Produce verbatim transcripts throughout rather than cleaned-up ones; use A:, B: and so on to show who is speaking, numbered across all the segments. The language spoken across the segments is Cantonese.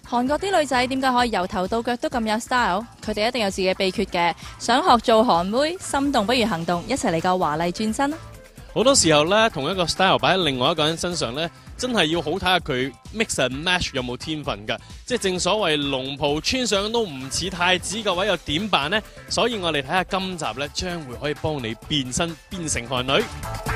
A: 韓國啲女仔點解可以由頭到腳都咁有 style？ 佢哋一定有自己嘅秘訣嘅。想學做韓妹，心動不如行動，一齊嚟個華麗轉身啦！
B: 好多時候咧，同一個 style 擺喺另外一個人身上咧，真係要好睇下佢 mix and match 有冇天分㗎。即係正所謂龍袍穿上都唔似太子嘅位，又點辦呢？所以我哋睇下今集咧，將會可以幫你變身變成韓女。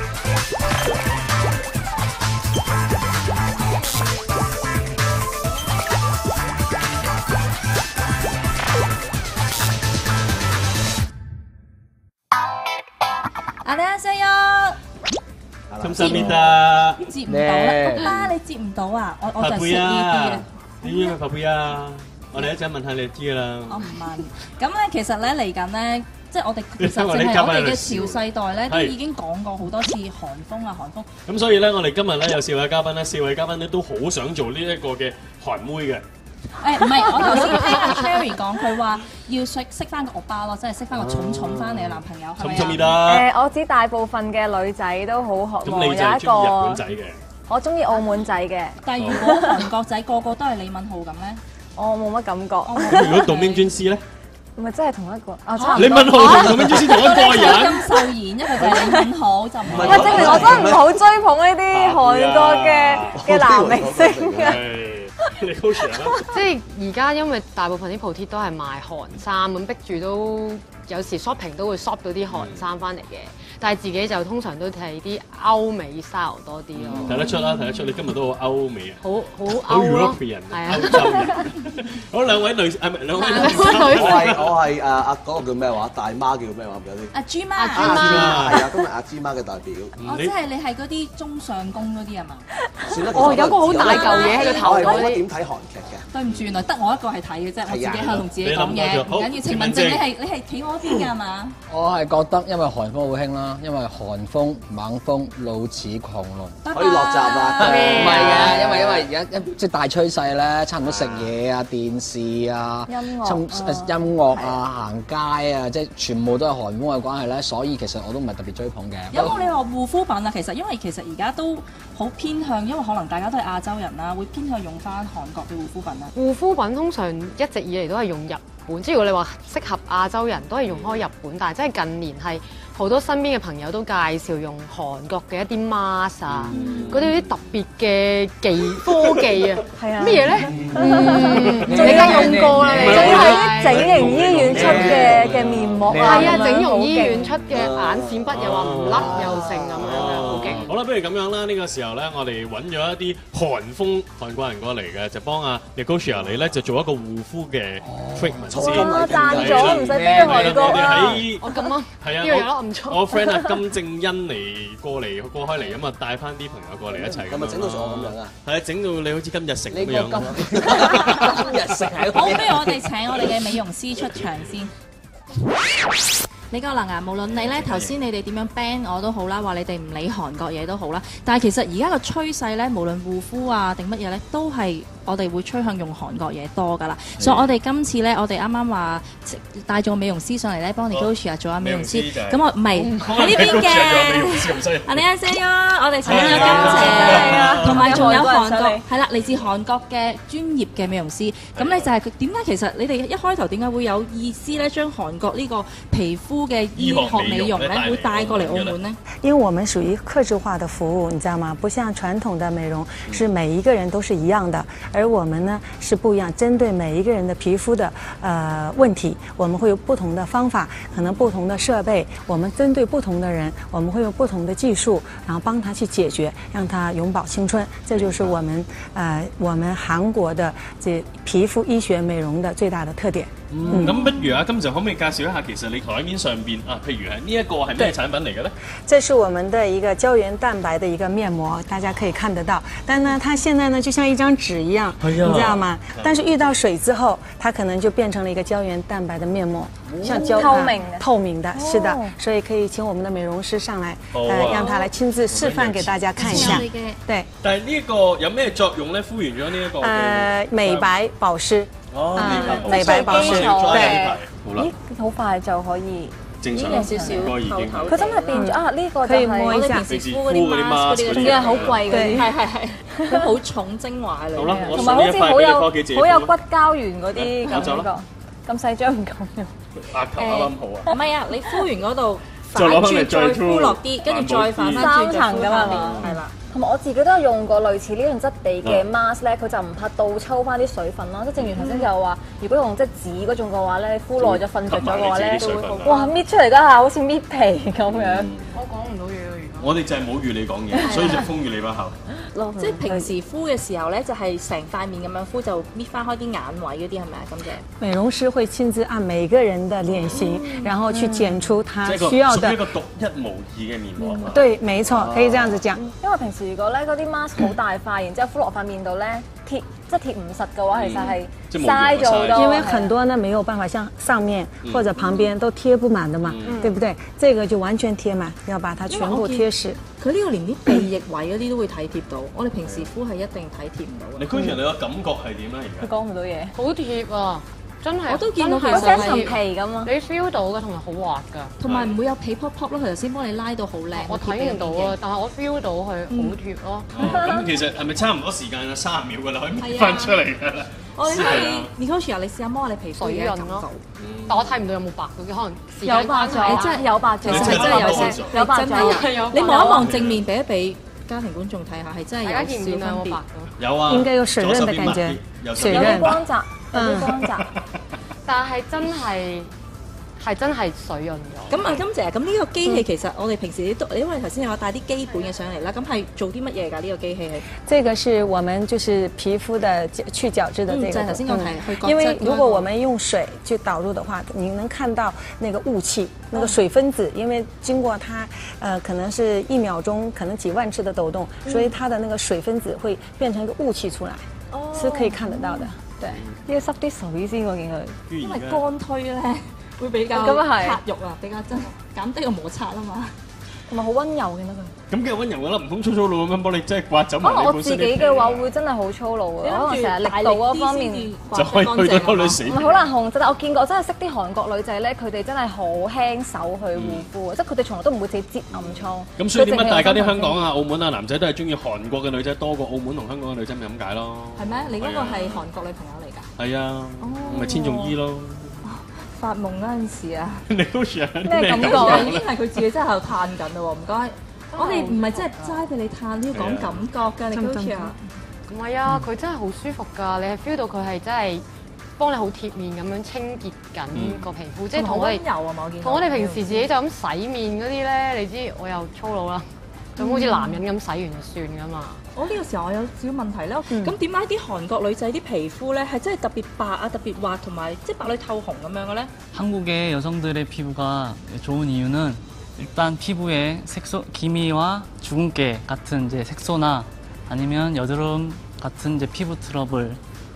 A: 阿你阿細啊！
B: 감사합니다。
A: 接唔到啦，屋啦，你接唔到啊？我我就識呢啲嘅。
B: 你知唔知拍背啊？我哋一陣問下你就知噶啦。
A: 我唔問。咁咧，其實咧嚟緊咧，即係我哋其實淨係我哋嘅潮世代咧，都已經講過好多次韓風啊，韓風。
B: 咁所以咧，我哋今日咧有四位嘉賓咧，四位嘉賓咧都好想做呢一個嘅韓妹嘅。
A: 誒唔係，我頭先聽阿 Cherry 講，佢話要識識翻個歐巴咯，即係識翻個寵寵翻嚟嘅男朋友，係咪
C: 啊？誒，我知大部分嘅女仔都好渴望有一個。咁你就中意日本仔嘅？我中意澳門仔嘅。
A: 但係如果韓國仔個個都係李敏鎬咁咧，
C: 我冇乜感覺。
B: 咁如果杜明尊師咧？
C: 咪真係同一個啊，差唔多。
B: 李敏鎬同杜明尊師同一個人。
A: 金秀賢，因為佢就係李敏鎬，就唔係。
C: 喂，證明我真係唔好追捧呢啲韓國嘅嘅男明星嘅。
D: 即係而家因為大部分啲鋪貼都係賣韓衫，咁逼住都有時 shopping 都會 shop 到啲韓衫翻嚟嘅，但係自己就通常都睇啲歐美 style 多啲咯。
B: 睇得出啦，睇得出你今日都好歐美啊，
D: 好好歐咯，
B: 係啊，歐洲人。好，兩位女係咪兩位女？
E: 我係我係啊啊嗰個叫咩話？大媽叫咩話？唔記得啲。
A: 阿朱媽，
E: 阿朱媽係啊，今日阿朱媽嘅代表。
A: 哦，即係你係嗰啲中上宮嗰啲係嘛？
D: 哦，有個好大嚿嘢喺個頭嗰啲。
E: 點睇韓劇嘅？
A: 對唔住，原來得我一個係睇嘅啫，我自己喺度同自己講嘢，唔緊要。程文正，你係你係企我邊㗎係嘛？
F: 我係覺得因為韓風好興啦，因為韓風猛風怒似狂龍，
E: 可以落閘啦。
F: 唔係嘅，因為因為而家一即係大趨勢咧，差唔多食嘢啊、電視啊、
C: 音樂、
F: 音樂啊、行街啊，即係全部都係韓風嘅關係咧，所以其實我都唔係特別追捧嘅。
A: 有冇你話護膚品啊？其實因為其實而家都好偏向，因為可能大家都係亞洲人啦，會偏向用翻韓國嘅護膚品啊。
D: 護膚品通常一直以嚟都係用日本，即係如果你話適合亞洲人都係用開日本，但係真係近年係好多身邊嘅朋友都介紹用韓國嘅一啲 mask 啊，嗰啲啲特別嘅技科技啊，
C: 係啊，
D: 咩嘢咧？你梗係用過啦，
C: 仲要係啲整形醫院出嘅嘅面膜啊，
D: 係啊，整容醫院出嘅眼線筆又話唔甩又成咁樣嘅，好勁。
B: 好啦，不如咁樣啦，呢個時候咧，我哋揾咗一啲韓風韓國人過嚟嘅，就幫阿 Nicosia 你咧就做一個護膚嘅 treatment 先。
C: 我賺咗，唔使飛韓國啊！
D: 我咁啊，
B: 係啊，
D: 呢個有得唔錯。
B: 我 friend 啊金正恩嚟過嚟過開嚟咁啊，帶翻啲朋友過嚟一齊咁
E: 咪整到我咁樣啊？
B: 係啊，整到你好似金日成咁樣。
F: 今日成係
A: 好，不如我哋請我哋嘅美容師出場先。李國能啊，無論你咧頭先你哋點樣 ban 我都好啦，話你哋唔理韓國嘢都好啦，但係其實而家個趨勢咧，無論護膚啊定乜嘢咧，都係我哋會趨向用韓國嘢多㗎啦。所以我哋今次咧，我哋啱啱話帶咗個美容師上嚟咧，幫你 Nicosia 做下美容師。咁我唔係喺呢邊嘅。阿你阿 Sir 啊，我哋請咗金姐，同埋仲有韓國係啦，嚟自韓國嘅專業嘅美容師。咁咧就係佢點解其實你哋一開頭點解會有意思咧，將韓國呢個皮膚嘅醫學美容咧，會帶過嚟澳門呢？
G: 因為我們屬於客製化的服務，你知道嗎？不像傳統的美容是每一個人都是一樣的，而我們呢是不一樣，針對每一個人的皮膚的呃問題，我們會有不同的方法，可能不同的設備，我們針對不同的人，我們會用不同的技術，然後幫他去解決，讓他永葆青春。這就是我們呃我們韓國的這皮膚醫學美容的最大的特點。
B: 嗯，咁不如啊，今就可唔可以介紹一下，其實你台面上邊啊，譬如係呢一個係咩產品嚟嘅咧？
G: 這是我們的一個膠原蛋白的一個面膜，大家可以看得到。但呢，它現在呢就像一張紙一樣，你知道嗎？但是遇到水之後，它可能就變成了一個膠原蛋白的面膜，像膠
C: 透明的，
G: 透明的，是的。所以可以請我們的美容師上來，呃，讓他來親自示範給大家看一下。對。
B: 但係呢一個有咩作用咧？敷完咗呢一個
G: 呃，美白保濕。
B: 哦，
G: 美白保濕，對。
C: 咦，好快就可以
B: 正常
A: 有少少
B: 應該已經
A: 透透
C: 佢真係變咗啊！呢個就
G: 可以
C: 係
G: 摸一下
A: 我哋平時敷嗰啲 mask 嗰啲，
C: 仲要係好貴嘅，
A: 係係係，都好重精華嚟
B: 好啦，我
C: 同埋好
B: 送呢一塊
C: 似好有
B: 俾你返屋企自己敷
C: 好有骨膠原嗰啲
B: 攞走啦
C: 咁呢個，咁細張唔夠用。
B: 額頭啱啱好啊！
A: 唔係啊，你敷完嗰度
B: 再攞返嚟
A: 反轉再
B: 再敷
A: 敷落啲，跟住再反翻轉
C: 三層㗎嘛
A: 再敷下邊係啦。
C: 同埋我自己都有用過類似呢樣質地嘅 mask 咧，佢就唔怕倒抽翻啲水分啦。即係正如頭先就話，如果用即係紙嗰種嘅話咧，敷耐咗瞓着咗嘅話咧，
B: 吸埋你自己啲水分啊
C: 哇搣出嚟嗰下好似搣皮咁樣。
D: 我講唔到嘢啊！
B: 我哋就係冇預你講嘢，所以就封住你把口。
A: 即係平時敷嘅時候咧，就係成塊面咁樣敷，就搣翻開啲眼位嗰啲係咪啊？咁嘅
G: 美容師會親自按每個人的臉型，然後去揀出他
B: 即係
G: 需要的
B: 屬於一。個獨一無二嘅面膜。
G: 對，沒錯，可以這樣子講。
C: 因為平時如果咧嗰啲 mask 好大塊，然之後敷落塊面度咧貼，即係貼唔實嘅話，其實係
B: 即係冇
C: 嘥咗好
B: 用啊
C: 多。
G: 因為很多呢沒有辦法像上面或者旁邊都貼不滿的嘛，對不對？這個就完全貼滿，要把它全部貼實。
A: 佢呢個連啲鼻翼位嗰啲都會體貼到，我哋平時敷係一定體貼唔到嘅。
B: 你居然你個感覺係點咧？而
C: 佢
B: 家
C: 講唔到嘢，
D: 好貼啊！真係
A: 我都見到
D: 真係
C: 好似一層
A: 其實係
C: 皮咁啊！
D: 你 feel 到嘅，同埋好滑㗎。
A: 同埋唔會有皮 pop pop 咯，佢頭先幫你拉到好靚。
D: 我睇唔到啊，但係我 feel 到佢好貼咯。
B: 咁其實係咪差唔多時間啊？三十秒㗎啦，可以搣
A: 係啊
B: 翻出嚟㗎啦。
A: 我哋可
B: 係啊
A: 以 Nicole 啊，你試下摸下你皮膚
D: 水
A: 嘅感覺
D: 潤咯。但我睇唔到有冇白嘅，可能時間
C: 有白咗，
A: 你真係
C: 有白咗，
A: 其實係真係有
B: 白
A: 少
B: 咗
C: 有白
A: 真係
C: 咗。
A: 有。你望一望正面，俾一俾家庭觀眾睇下，係真係
D: 大家見唔
A: 有
D: 見到有冇白
A: 少分別。
D: 嘅？
B: 有啊，
G: 應該有水潤的感覺水
C: 有
G: 潤
C: 啲光澤，有啲光澤。
D: 但係真係係真係水潤咗。
A: 咁啊，金姐，咁呢個機器其實我哋平時都，因為頭先有帶啲基本嘅上嚟啦，咁係做啲乜嘢㗎？呢個機器係？
G: 這個是我們就是皮膚的去角質的這個。
A: 嗯就係頭先我提去角質
G: 因為如果我們用水去導入的話，你能看到那個霧氣，那個水分子，因為經過它，呃，可能是一秒鐘，可能幾萬次的抖動，所以它的那個水分子會變成一個霧氣出來，是可以看得到的。對，
C: 要濕啲水先，我見佢。
A: 因為乾推咧會比較
C: 咁啊係
A: 擦肉啊，比較真減低個摩擦啊嘛。
C: 同埋好溫柔嘅得佢。
B: 咁嘅溫柔㗎啦，唔通粗粗魯咁樣幫你即係刮走
C: 可能我自
B: 埋你本身
C: 己嘅話會真係好粗魯嘅，可能成日力度嗰方面。
B: 就可以去到你死。
C: 唔係好難控制，但我見過真係識啲韓國女仔咧，佢哋真係好輕手去護膚，即係佢哋從來都唔會自己擠暗瘡。
B: 咁所以點解大家啲香港啊、澳門啊男仔都係中意韓國嘅女仔多過澳門同香港嘅女仔咪咁解咯？
A: 係咩？你嗰個係韓國女朋友嚟㗎？
B: 係啊，咪千頌伊咯。
A: 發夢嗰陣時啊，
B: 你好似係
C: 咩感覺
A: 已經係佢自己真係喺度嘆緊啦喎，唔該。我哋唔係真係齋俾你嘆，呢要講感覺㗎，你好似啊。
D: 唔係啊，佢真係好舒服㗎，你係 feel 到佢係真係幫你好貼面咁樣清潔緊個皮膚，即係同我哋
A: 柔啊嘛，我見
D: 同我哋平時自己就咁洗面嗰啲咧，你知我又粗魯啦，咁好似男人咁洗完就算㗎嘛。
A: 我呢個時候我有少少問題咧，咁點解啲韓國女仔啲皮膚咧係真係特別白啊、特別滑同埋即係白裏透紅咁樣嘅咧？
H: 한국의 여성들의 피부가 좋은 이유는 일단 피부의 색소, 기미와 주근깨 같은 이제 색소나 아니면 여드름 같은 이제 피부 트러블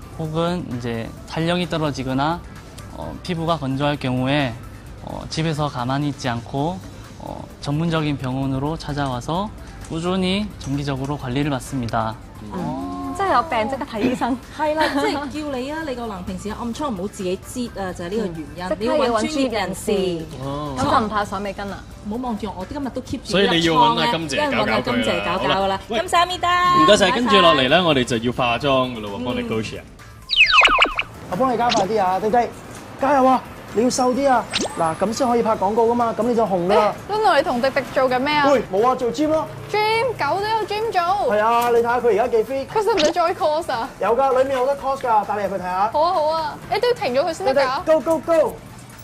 H: 혹은 이제 탄력이 떨어지거나 어, 피부가 건조할 경우에 어, 집에서 가만히 있지 않고 어, 전문적인 병원으로 찾아와서 꾸준히 정기적으로 관리를 받습니다.
C: 即係有病即刻睇醫生。
A: 係啦，即係叫你啊！你個男平時有暗瘡唔好自己擠啊，就係呢個原因。
C: 即刻要揾專業人士，
B: 哦，
C: 咁就唔怕手尾跟啦。
A: 唔好望住我，我今日都 keep 住。
B: 所以你要揾阿金姐搞搞佢啊。
A: 金姐搞搞噶啦。
B: 好啦
A: 金莎咪得。
B: 唔該晒，跟住落嚟咧，我哋就要化妝噶咯喎，幫你 go share。
I: 我幫你加快啲啊，弟弟，加油啊！你要瘦啲啊！嗱，咁先可以拍廣告噶嘛，咁你就紅噶啦。
J: Lulu，你同迪迪做緊咩啊
I: 喂，冇啊，做 gym 咯。
J: ？Gym 狗都有 gym 做。
I: 係啊，你睇下佢而家幾 fit。
J: 佢使唔使 join course 啊？
I: 有㗎，裡面有得 course 㗎，帶你入去睇下。
J: 好啊好啊，你都要停咗佢先
I: 弟弟
J: 得㗎。
I: ，go go go！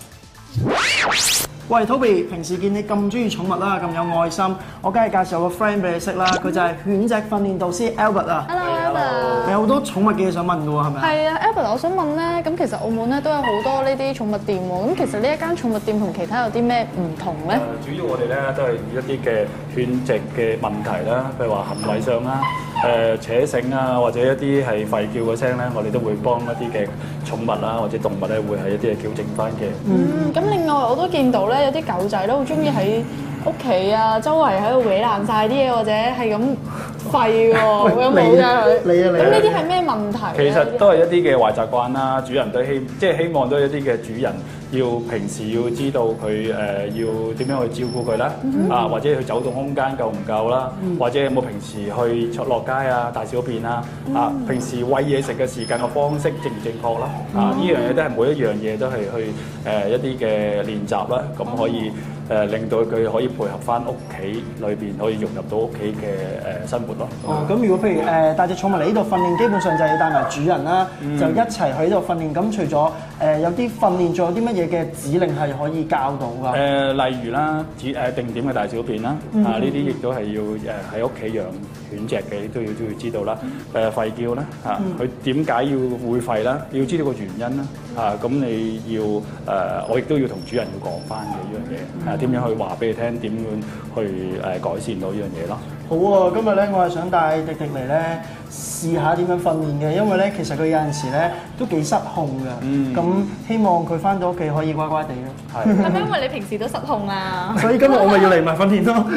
I: 喂，Toby，平時見你咁中意寵物啦，咁有愛心，我梗係介紹個 friend 俾你識啦，佢就係犬隻訓練導師 Albert 啊。
J: Hello，Albert。
I: 你有好多寵物嘅嘢想問㗎喎，係咪啊？
J: 係啊 ，Albert，我想問咧，咁其實澳門咧都有好多呢啲寵物店喎，咁其實呢一間寵物店同其他有啲咩唔同咧？
K: 主要我哋咧都係以一啲嘅犬隻嘅問題啦，譬如話行為上啦、誒扯繩啊，或者一啲係吠叫嘅聲咧，我哋都會幫一啲嘅寵物啦或者動物咧，會係一啲嘅矯正翻嘅。
J: 嗯，咁另外我都見到咧，有啲狗仔都好中意喺屋企啊，周圍喺度搲爛晒啲嘢，或者係咁吠喎，有冇㗎佢？
I: 你啊你啊！
J: 咁呢啲係咩問題
K: 其
J: 咧？
K: 實都係一啲嘅壞習慣啦，主人都希即係希望都係一啲嘅主人要平時要知道佢誒、呃、要點樣去照顧佢啦，啊或者佢走動空間夠唔夠啦，或者有冇平時去出落街啊、大小便啊，啊平時餵嘢食嘅時間嘅方式正唔正確啦，啊呢樣嘢都係每一樣嘢都係去誒、呃、一啲嘅練習啦，咁可以。誒令到佢可以配合翻屋企裏邊，可以融入到屋企嘅誒生活咯。
I: 哦，咁如果譬如誒帶隻寵物嚟呢度訓練，基本上就係要帶埋主人啦，
K: 嗯、就
I: 一齊喺度訓練。咁除咗誒、呃、有啲訓練，仲有啲乜嘢嘅指令係可以教到㗎？誒、
K: 呃，例如啦，指誒定點嘅大小便啦，嗯、啊呢啲亦都係要誒喺屋企養犬隻嘅，都要都要知道啦。誒吠叫啦，嚇佢點解要會吠啦？要知道個原因啦。啊，咁你要誒、呃，我亦都要同主人要講翻嘅呢樣嘢。點樣去話俾你聽？點樣去誒改善到呢樣嘢咯？
I: 好啊！今日咧，我係想帶迪迪嚟咧試下點樣訓練嘅，因為咧其實佢有陣時咧都幾失控㗎。咁、嗯、希望佢翻到屋企可以乖乖地咯。
J: 係咪因為你平時都失控啊？
I: 所以今日我咪要嚟埋訓練咯。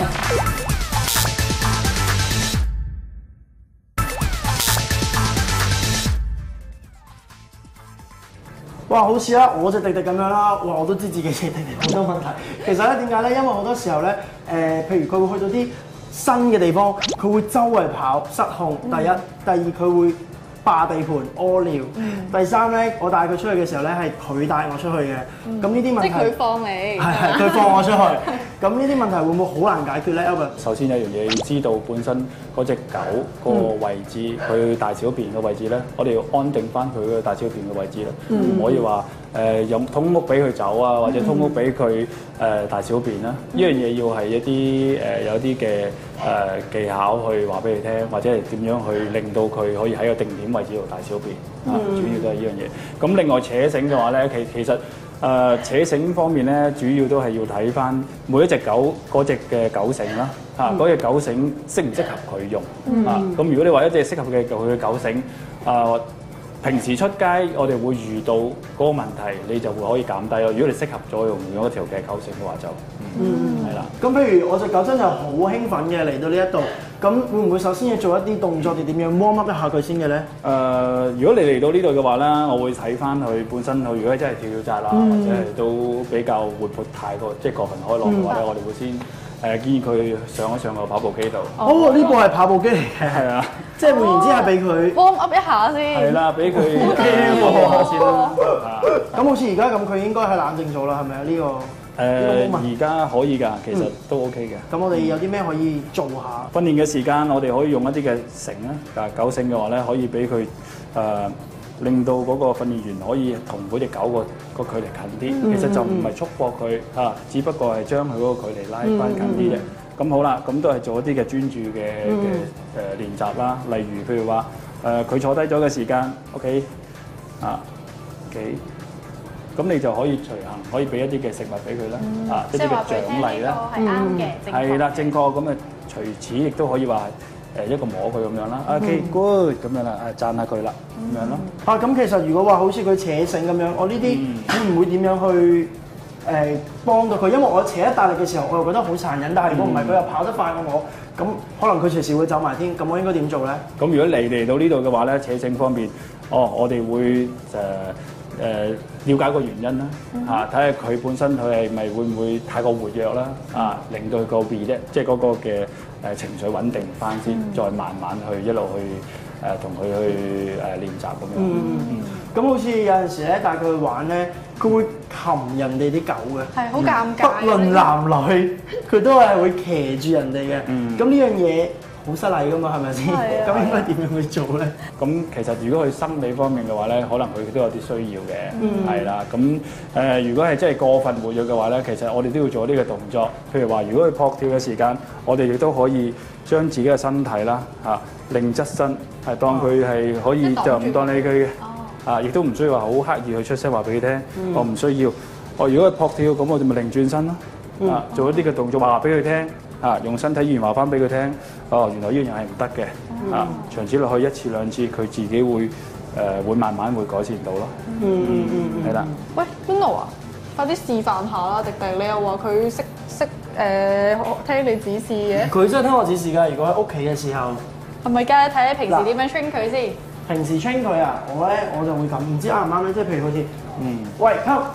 I: 哇！好似啦，我隻迪迪咁樣啦，哇！我都知自己隻迪迪好多問題。其實咧點解咧？因為好多時候咧，誒、呃，譬如佢會去到啲新嘅地方，佢會周圍跑失控。第一，第二佢會霸地盤屙尿。嗯、第三咧，我帶佢出去嘅時候咧，係佢帶我出去嘅。咁呢啲問題，
J: 即係佢放你。
I: 係係，佢放我出去。咁呢啲問題會唔會好難解決咧 Albert？首
K: 先有一樣嘢要知道本身嗰隻狗個位置，佢、嗯、大小便嘅位置咧，我哋要安定翻佢嘅大小便嘅位置啦，唔、嗯、可以話誒有通屋俾佢走啊，或者通屋俾佢誒大小便啦。呢、嗯、樣嘢要係一啲誒、呃、有啲嘅誒技巧去話俾你聽，或者係點樣去令到佢可以喺個定點位置度大小便、嗯、啊，主要都係呢樣嘢。咁另外扯繩嘅話咧，其其實。誒、呃、扯繩方面咧，主要都係要睇翻每一隻狗嗰隻嘅狗繩啦，嚇嗰隻狗繩適唔適合佢用、嗯、啊？咁如果你話一隻適合嘅佢嘅狗繩，啊平時出街我哋會遇到嗰個問題，你就會可以減低咯。如果你適合咗用用一條嘅狗繩嘅話就，嗯係啦。咁譬如我隻狗真係好興奮嘅嚟到呢一度，咁會唔會首先要做一啲動作，定點樣 warm up 一下佢先嘅咧？誒、呃，如果你嚟到呢度嘅話咧，我會睇翻佢本身，佢如果真係跳跳紮啦，嗯、或者係都比較活潑太過，即係過分開朗嘅話咧，嗯、我哋會先。誒建議佢上一上個跑步機度。哦，呢個係跑步機嚟嘅。係啊，即係換言之係俾佢
J: warm up 一下先。
K: 係啦，俾佢 warm up 先啦。
I: 咁好似而家咁，佢應該係冷靜咗啦，係咪啊？呢個
K: 誒而家可以㗎，其實都 OK 嘅。咁我哋有啲咩可以做下？訓練嘅時間，我哋可以用一啲嘅繩啦，啊狗繩嘅話咧，可以俾佢誒。令到嗰個訓練員可以同嗰隻狗個個距離近啲，嗯、其實就唔係束縛佢嚇，嗯、只不過係將佢嗰個距離拉翻近啲啫。咁、嗯、好啦，咁都係做一啲嘅專注嘅嘅誒練習啦。例如譬如話誒佢坐低咗嘅時間 ，OK 啊 ，OK，咁你就可以隨行，可以俾一啲嘅食物俾佢啦，嗯、啊一啲嘅獎勵啦，係啱嘅，係啦，正確咁啊，除此亦都可以話。誒一個摸佢咁樣啦 ，OK good 咁樣啦，誒讚下佢啦，咁樣咯。
I: 啊，咁其實如果話好似佢扯繩咁樣，我呢啲會唔會點樣去誒幫到佢？因為我扯一大力嘅時候，我又覺得好殘忍，但係如果唔係佢又跑得快過我，咁可能佢隨時會走埋添。咁我應該點做咧？咁如果你嚟到呢度嘅話咧，扯繩方面，哦，我哋會誒。誒了解個原因啦，嚇睇下佢本身佢係咪會唔會太過活躍啦，啊令到佢個 B 咧，即係嗰個嘅誒情緒穩定翻先，再慢慢去一路去誒同佢去誒練習咁樣。嗯，咁好似有陣時咧帶佢去玩咧，佢會擒人哋啲狗嘅，係好尷尬。不論男女，佢都係會騎住人哋嘅。嗯，咁呢樣嘢。好失禮噶嘛，係咪先？咁應該點樣去做咧？咁其實如果佢生理方面嘅話咧，可能佢都有啲需要嘅，係啦、嗯。咁誒、呃，如果係真係過分活躍嘅話咧，其實我哋都要做呢個動作。譬如話，如果佢撲跳嘅時間，我哋亦都可以將自己嘅身體啦嚇擰側身，係當佢係可以、哦、就唔當理佢嘅，啊，亦都唔需要話好刻意去出聲話俾佢聽，嗯、我唔需要。我如果佢撲跳，咁我哋咪擰轉身咯，嗯、啊，做一啲嘅動作話俾佢聽。啊！用身體語言話翻俾佢聽，哦，原來呢樣係唔得嘅。嗯、啊，長此落去一次兩次，佢自己會誒、呃、會慢慢會改善到咯。嗯嗯嗯，係啦。喂
J: Bruno 啊，快啲示範下啦！迪迪，你又話佢識識誒聽你指示嘅？佢真係聽我指示㗎。如果喺屋企嘅時候，係咪㗎？睇下平時點樣 train 佢先。平時 train 佢啊，我咧我就會咁，唔知啱唔啱咧？即係譬如好似，嗯，喂，come。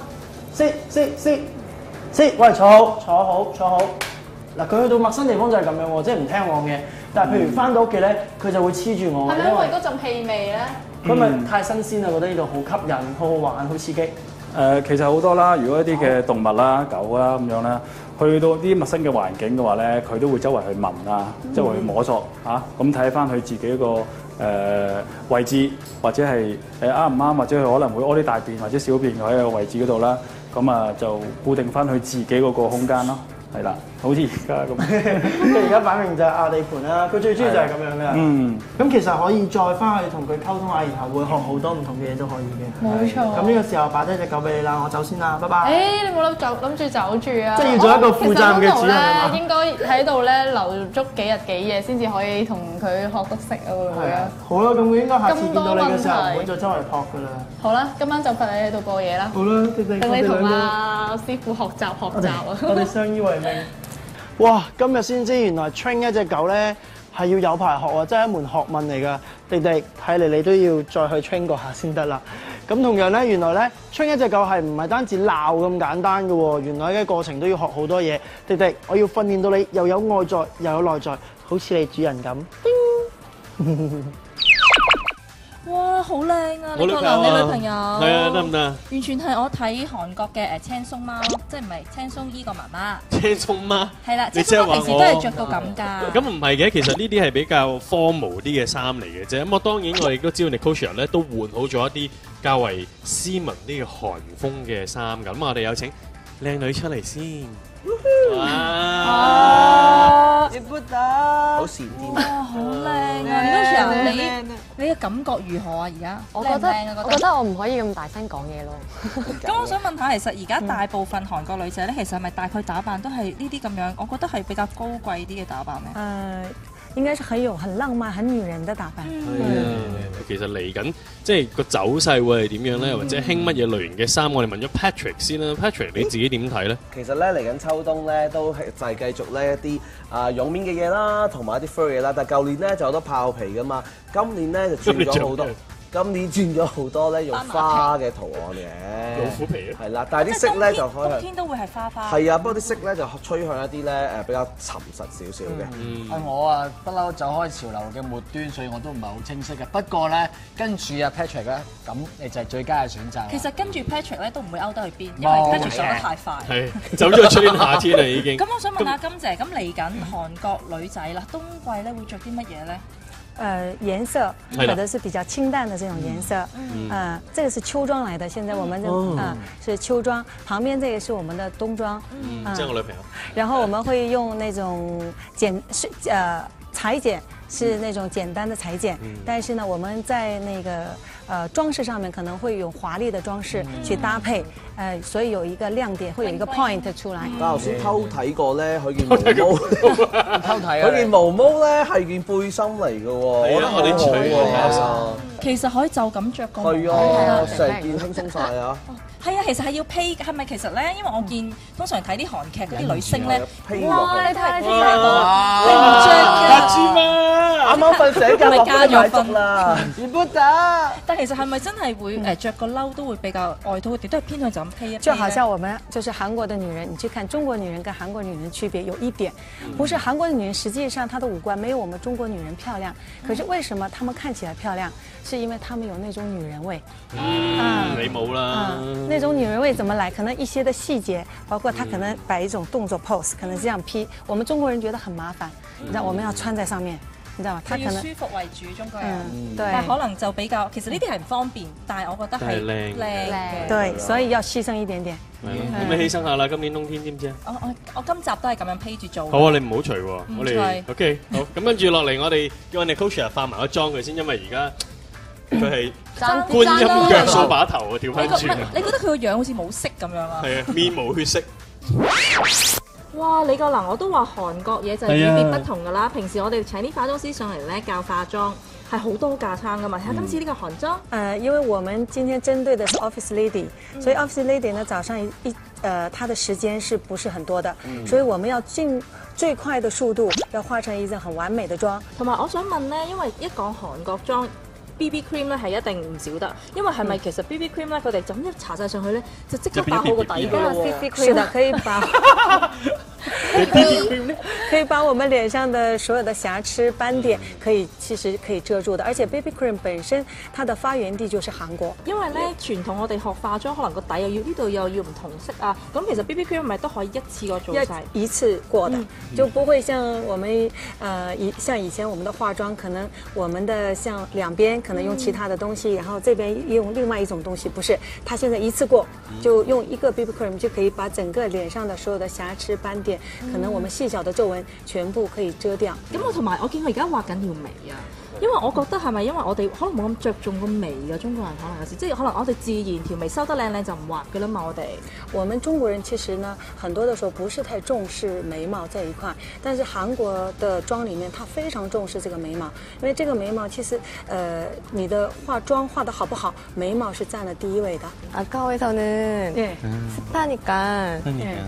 I: sit sit sit sit， 喂，坐好，坐好，坐好。嗱，佢去到陌生地方就係咁樣喎，即係唔聽我嘅。但係譬如翻到屋企咧，佢就會黐住我。
J: 係咪因為嗰陣氣味咧？
I: 佢咪太新鮮啦，覺得呢度好吸引、好好玩、好刺激。
K: 誒，其實好多啦，如果一啲嘅動物啦、狗啦咁樣啦，去到啲陌生嘅環境嘅話咧，佢都會周圍去聞啊，周圍去摸索嚇，咁睇翻佢自己個誒位置，或者係誒啱唔啱，或者佢可能會屙啲大便或者小便喺個位置嗰度啦，咁啊就固定翻佢自己嗰個空間咯。係啦，好似而家咁。
I: 佢而家擺明就係壓地盤啦，佢最中意就係咁樣嘅。
K: 嗯。
I: 咁其實可以再翻去同佢溝通下，然後會學好多唔同嘅嘢都可以嘅。
J: 冇錯。
I: 咁呢個時候擺低隻狗俾你啦，我走先啦，拜拜。
J: 誒，你冇諗走諗住走住啊！
I: 即係要做一個負責任嘅主人啊嘛。
J: 應該喺度咧留足幾日幾夜先至可以同佢學得識啊，會唔會啊？
I: 好啦，咁佢應該下次見到你嘅時候唔會再周圍撲㗎啦。
J: 好啦，今晚就陪你喺度過夜啦。
I: 好啦，等
J: 你同阿師傅學習學習啊！
I: 我哋相依為命。哇！今日先知原來 train 一隻狗咧係要有排學喎，真係一門學問嚟㗎。迪迪，睇嚟你都要再去 train 過下先得啦。咁同樣咧，原來咧 train 一隻狗係唔係單止鬧咁簡單嘅喎？原來嘅過程都要學好多嘢。迪迪，我要訓練到你又有外在又有內在，好似你主人咁。
A: 哇，好靚啊！
B: 我
A: 呢個男你女朋友
B: 係啊，得唔得？
A: 完全係我睇韓國嘅誒青松貓，即係唔係青松依個媽媽。
B: 青松貓
A: 係啦，
B: 你
A: 青松貓平時都係着到咁㗎。
B: 咁唔係嘅，其實呢啲係比較 formal 啲嘅衫嚟嘅啫。咁我當然我哋都知道 Nicosia 咧都換好咗一啲較為斯文啲嘅韓風嘅衫。咁我哋有請靚女出嚟先。
A: 哇！
E: 你不得，好閃啲。
A: 哇，好靚啊！Nicosia，你你嘅感覺如何啊？而家
D: 我覺得我覺得我唔可以咁大聲講嘢咯。
A: 咁我想問下，其實而家大部分韓國女仔咧，其實係咪大概打扮都係呢啲咁樣？我覺得係比較高貴啲嘅打扮咧。
G: 呃，應該是很有很浪漫、很女人的打扮。
B: 係啊，其實嚟緊即係個走勢會係點樣咧？或者興乜嘢類型嘅衫？我哋問咗 Patrick 先啦。Patrick 你自己點睇咧？
E: 其實咧嚟緊秋冬咧都係就係繼續咧一啲啊絨面嘅嘢啦，同埋一啲 fur 嘢啦。但係舊年咧就有好多豹皮噶嘛，今年咧就轉咗好多。今年轉咗好多咧用花嘅圖案嘅，
B: 老虎皮
E: 係啦，但係啲色咧就開
A: 冬天都會係花花。
E: 係啊，不過啲色咧就趨向一啲咧誒比較沉實少少嘅。
F: 係我啊不嬲走開潮流嘅末端，所以我都唔係好清晰嘅。不過咧跟住啊 Patrick 咧，咁你就係最佳嘅選擇。
A: 其實跟住 Patrick 咧都唔會勾得去邊，因為 Patrick 走得太快。
B: 係走咗去春夏天啦已經。
A: 咁我想問下金姐，咁嚟緊韓國女仔啦，冬季咧會着啲乜嘢咧？
G: 呃，顏色可能是比較清淡的這種顏色，嗯，呃，這個是秋裝來的，現在我們的啊是秋裝，旁邊這個是我們的冬裝，
B: 嗯，即係我女朋友。
G: 然後我們會用那種簡是呃裁剪，是那種簡單的裁剪，但是呢，我們在那個呃裝飾上面可能會用華麗的裝飾去搭配，呃，所以有一個亮點，會有一個 point 出來。
E: 但係頭先偷睇過咧，佢件毛毛
F: 偷睇啊！
E: 佢件毛毛咧係件背心嚟嘅喎，我覺得好好啊。
A: 其實可以就咁着個。
E: 係啊，成件輕鬆晒啊！
A: 係啊，其實係要披，係咪其實咧？因為我見通常睇啲韓劇嗰啲女星咧，
E: 哇！
A: 你睇你睇
E: 哇！
A: 你唔着嘅，
E: 啱啱瞓醒覺，
A: 咪加咗分
E: 啦，唔得。
A: 但其實係咪真係會誒着個褸都會比較外套，亦都係偏向就咁披一披？
G: 就好像我們就是韓國的女人，你去看中國女人跟韓國女人的區別有一點，不是韓國的女人實際上她的五官沒有我們中國女人漂亮，可是為什麼她們看起來漂亮？是因為她們有那種女人味。
B: 嗯，你冇啦。
G: 那種女人味怎麼來？可能一些的細節，包括她可能擺一種動作 pose，可能這樣披，我們中國人覺得很麻煩，你知道我們要穿在上面。你知道嗎？他可能
A: 舒服為主，中國人。
G: 嗯，對。
A: 但可能就比較，其實呢啲係唔方便，但係我覺得係靚靚嘅。
G: 對，所以要犧牲一點點。
B: 咁你犧牲下啦，今年冬天知唔知啊？
A: 我我我今集都係咁樣披住做。
B: 好啊，你唔好除喎，我哋 OK 好。咁跟住落嚟，我哋叫我哋 Nicosia 化埋個妝佢先，因為而家佢係觀音腳掃把頭啊，調翻轉。
A: 你覺得佢個樣好似冇色咁樣啊？
B: 係啊，面無血色。
A: 哇！李國能我都話韓國嘢就係與別不同㗎啦。平時我哋請啲化妝師上嚟咧教化妝，係好多架撐㗎嘛。睇下今次呢個韓妝。
G: 呃，因為我們今天針對的是 office lady，所以 office lady 呢早上一一呃，它的時間是不是很多的？所以我們要盡最快的速度，要化成一件很完美的妝。
A: 同埋我想問咧，因為一講韓國妝。 B B cream 咧係一定唔少得，因為係咪其實 B B cream 咧佢哋就咁一搽晒上去咧，就即刻爆好個底㗎喎。
G: C C cream 是的，可以把可以把我們臉上的所有的瑕疵斑點，可以其實可以遮住的。而且 B B cream 本身它的發源地就是韓國。
A: 因為咧傳統我哋學化妝，可能個底又要呢度又要唔同色啊，咁其實 B B cream 咪都可以一次過做晒，
G: 一次過的，就不會像我們呃以像以前我們的化妝，可能我們的像兩邊可能用其他的東西，然後這邊用另外一種東西，不是，它現在一次過就用一個 B B cream 就可以把整個臉上的所有的瑕疵斑點，可能我們細小的皺紋全部可以遮掉。
A: 咁我同埋我見佢而家畫緊條眉啊。因為我覺得係咪因為我哋可能冇咁着重個眉嘅中國人，可能有時即係可能我哋自然條眉收得靚靚就唔畫嘅啦嘛，我哋。
G: 我們中國人其實呢，很多的時候不是太重視眉毛這一塊，但是韓國的妝裡面，它非常重視這個眉毛，因為這個眉毛其實，呃，你的化妝化得好不好，眉毛是佔了第一位的。
L: 아까워에서는
G: 네.
L: 습하니까
G: 네.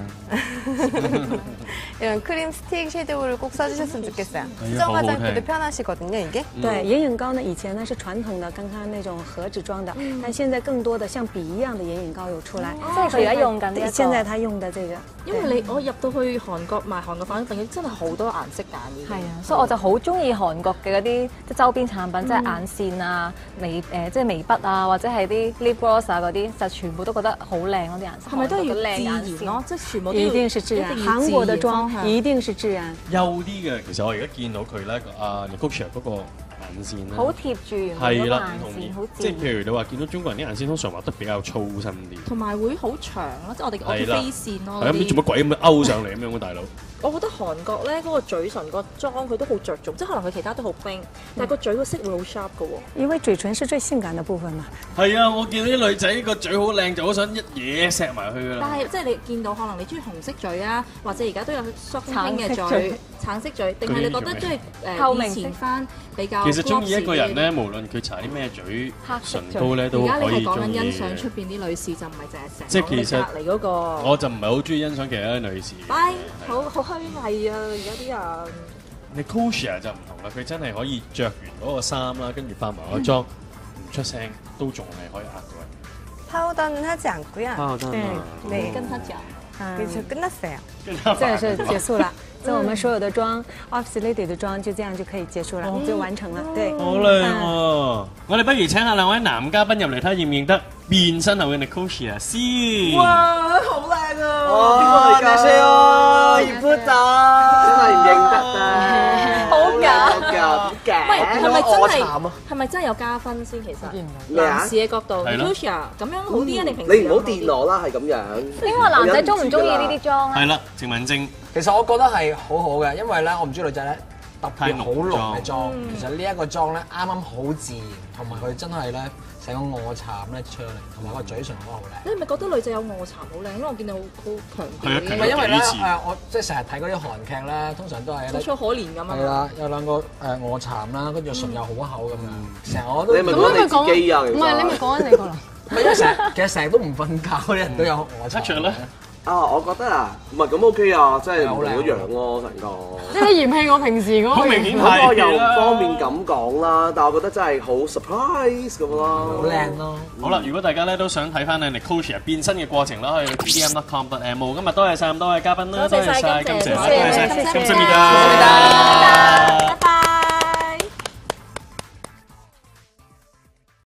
L: 이런 크림 스틱 섀도우를 꼭 써주셨으면 좋겠어요. 수정 화장 때도 편하시거든요, 이게.
G: 对，眼影膏呢，以前呢是傳統的，剛剛那種盒子裝的，但現在更多的像筆一樣的眼影膏有出來。
C: 即係佢而家用緊呢一個。
G: 現在他用的這個。
A: 因為你我入到去韓國賣韓國化妝品，真係好多顏色揀嘅。
C: 係啊，所以我就好中意韓國嘅嗰啲即係周邊產品，即係眼線啊、眉誒即係眉筆啊，或者係啲 lip gloss 啊嗰啲，就全部都覺得好靚咯啲顏色。
A: 係咪都要自然咯？即係全部都要
G: 一定是自然。韓國的妝一定是自然。
B: 優啲嘅，其實我而家見到佢咧，阿 Nicole 嗰個眼線咧，
C: 好貼住原本嗰個眼線，好自然。
B: 即係譬如你話見到中國人啲眼線通常畫得比較粗身啲，
A: 同埋會好長咯，即係我哋我叫飛線咯。
B: 係啊，咁做乜鬼咁樣勾上嚟咁樣嘅大佬？
A: 我覺得韓國咧嗰個嘴唇個妝佢都好着重，即係可能佢其他都好冰，但係個嘴個色會好 sharp 嘅喎。
G: 因為嘴唇是最性感嘅部分嘛。
B: 係啊，我見到啲女仔個嘴好靚，就好想一嘢錫埋去㗎啦。
A: 但係即係你見到可能你中意紅色嘴啊，或者而家都有雙拼嘅嘴、橙色嘴，定係你覺得即係誒以前翻比較？
B: 其實中意一個人咧，無論佢搽啲咩嘴唇膏咧，都可以中意。而家你係講緊欣賞出邊啲女士，就唔係淨係成即係其實
A: 隔離嗰個。
B: 我就唔係好中意欣賞其他女士。
A: 拜，好好虛偽啊！而家啲人。
B: Nicole 就唔同啦，佢真係可以着完嗰個衫啦，跟住化埋個妝，唔出聲都仲係可以呃到人。
L: 파우더는 하지 않고요.
B: 파우더는
L: 네,
A: 跟他講，
L: 그래서 끝났어요.
G: 這是結束了。這我們所有的妝 ，Office Lady 的妝就這樣就可以結束了，就完成了。對，
B: 好靚喎！我哋不如請下兩位男嘉賓入嚟睇下認唔認得變身後嘅 Nicole 先。
E: 哇，好靚啊！哇，你好啊，葉夫達，真係唔認得啊！
C: 好假，
E: 好假，假。
A: 喂，係咪真
E: 我
A: 係
E: 慘啊？
A: 係咪真係有加分先？其實
E: 咩啊
A: 男士嘅角度 ，Nicole 咁樣好啲啊？定平時
E: 你唔好電我啦，係咁樣。
C: 應該男仔中唔中意呢啲妝啊？
B: 係啦，鄭文正。
F: 其實我覺得係好好嘅，因為咧我唔中意女仔咧特別好濃嘅妝。其實呢一個妝咧啱啱好自然，同埋佢真係咧成個臥蠶咧出嚟，同埋個嘴唇都好靚。
A: 你係咪覺得女仔有臥蠶好靚？因為我見到好好強
B: 係啊，
F: 唔係因為咧誒，我即係成日睇嗰啲韓劇咧，通常都係
A: 楚楚可憐咁啊。
F: 係啦，有兩個誒臥蠶啦，跟住唇又好厚咁樣，成日我都。
E: 你咪講你自己啊？
L: 唔係你咪講緊你個啦。
F: 唔係因為成日其實成日都唔瞓覺嗰啲人都有臥蠶咧。
E: 啊，我覺得啊，唔係咁 OK 啊，真係唔同一樣咯，成個。
D: 即係你嫌棄我平時嗰個。
B: 好明顯
E: 係。我又唔方便咁講啦，但係我覺得真係好 surprise 咁咯。
F: 好靚咯。
B: 好啦，如果大家咧都想睇翻你 Nicole 變身嘅過程啦，去 T D M dot com dot M O。今日多謝晒咁多位嘉賓啦，多謝晒，感謝，多謝晒，感謝，感謝。